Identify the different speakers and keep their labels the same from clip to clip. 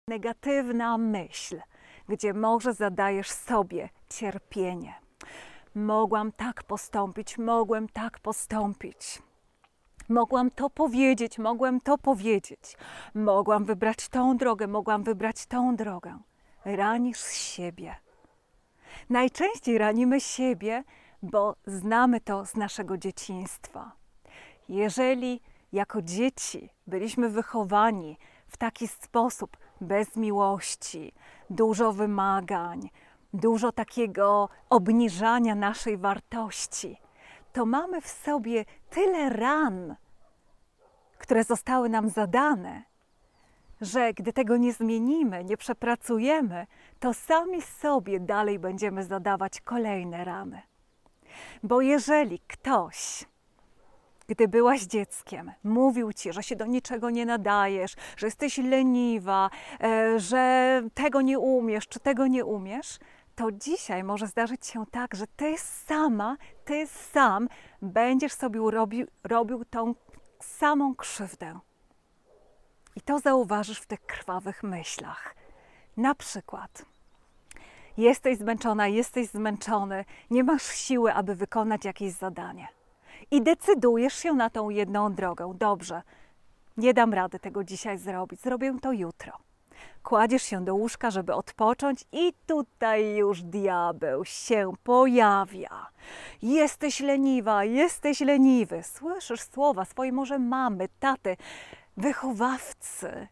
Speaker 1: negatywna myśl, gdzie może zadajesz sobie cierpienie. Mogłam tak postąpić, mogłem tak postąpić. Mogłam to powiedzieć, mogłem to powiedzieć. Mogłam wybrać tą drogę, mogłam wybrać tą drogę. Ranisz siebie. Najczęściej ranimy siebie, bo znamy to z naszego dzieciństwa. Jeżeli jako dzieci byliśmy wychowani w taki sposób, bez miłości, dużo wymagań, dużo takiego obniżania naszej wartości, to mamy w sobie tyle ran, które zostały nam zadane, że gdy tego nie zmienimy, nie przepracujemy, to sami sobie dalej będziemy zadawać kolejne rany. Bo jeżeli ktoś, gdy byłaś dzieckiem, mówił ci, że się do niczego nie nadajesz, że jesteś leniwa, że tego nie umiesz, czy tego nie umiesz, to dzisiaj może zdarzyć się tak, że ty sam będziesz sobie robił tą samą krzywdę. I to zauważysz w tych krwawych myślach. Na przykład, jesteś zmęczona, jesteś zmęczony, nie masz siły, aby wykonać jakieś zadanie. I decydujesz się na tą jedną drogę. Dobrze, nie dam rady tego dzisiaj zrobić, zrobię to jutro. Kładziesz się do łóżka, żeby odpocząć i tutaj już diabeł się pojawia. Jesteś leniwa, jesteś leniwy. Słyszysz słowa swojej może mamy, taty, wychowawcy.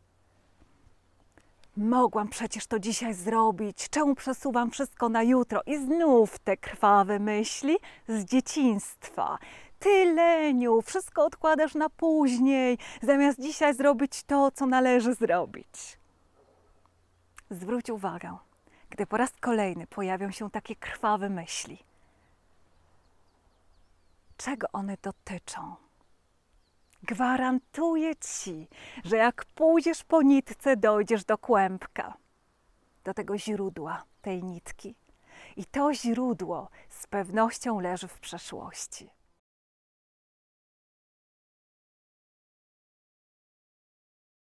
Speaker 1: Mogłam przecież to dzisiaj zrobić, czemu przesuwam wszystko na jutro? I znów te krwawe myśli z dzieciństwa. Ty, leniu, wszystko odkładasz na później, zamiast dzisiaj zrobić to, co należy zrobić. Zwróć uwagę, gdy po raz kolejny pojawią się takie krwawe myśli. Czego one dotyczą? Gwarantuję ci, że jak pójdziesz po nitce, dojdziesz do kłębka, do tego źródła tej nitki. I to źródło z pewnością leży w przeszłości.